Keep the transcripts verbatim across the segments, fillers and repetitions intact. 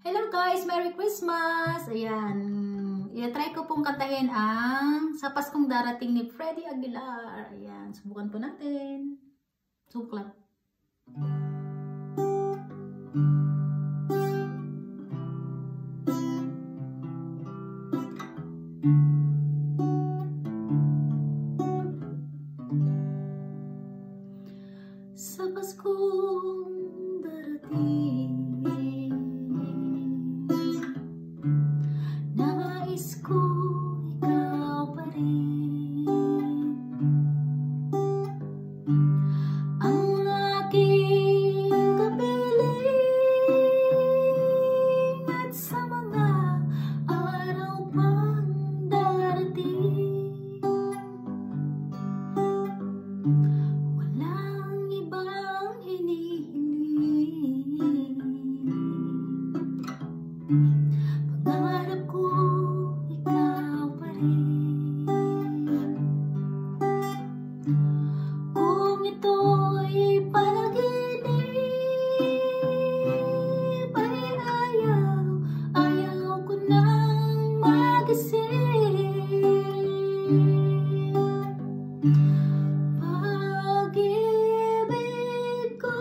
Hello guys! Merry Christmas! Ayan. I-try ko pong kantahin ang Sa Paskong Darating ni Freddy Aguilar. Ayan. Subukan po natin. Subok lang. Sa Paskong darating, nais ko ikaw pa rin, ang aking kapiling, at sa mga araw pang darating, walang ibang hinihiling. Pangarap ko ikaw pa rin. Kung ito'y panaginip, ay ayaw, ayaw ko nang magising. Pag-ibig ko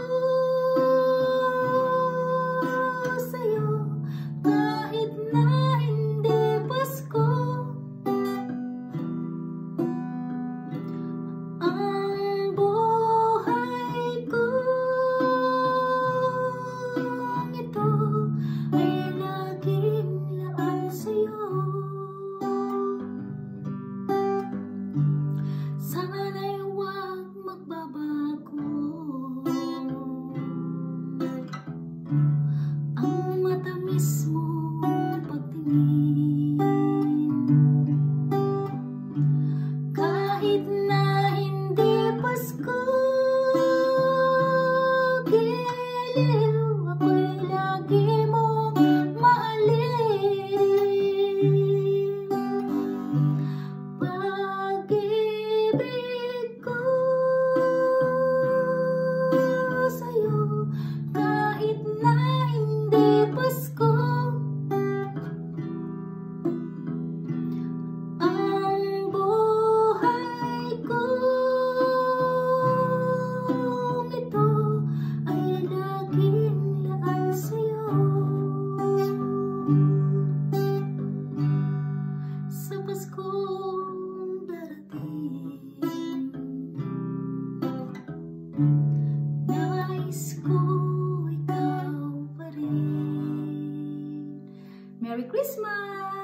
sa'yo, kahit na hindi Pasko, ang buhay ko ito ay laging laan sa'yo. Sana'y huwag magbabago ang matamis mong pagtingin, kahit na hindi Pasko. Giliw, ako'y lagi mong mahalin. Pag-ibig ko sa'yo, kahit na hindi Pasko, ang buhay ko ito ay laging laan sa'yo. Sa Paskong darating, nais ko ikaw pa rin. Merry Christmas!